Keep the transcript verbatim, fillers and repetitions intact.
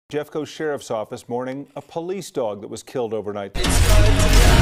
Jeffco Sheriff's Office mourning a police dog that was killed overnight.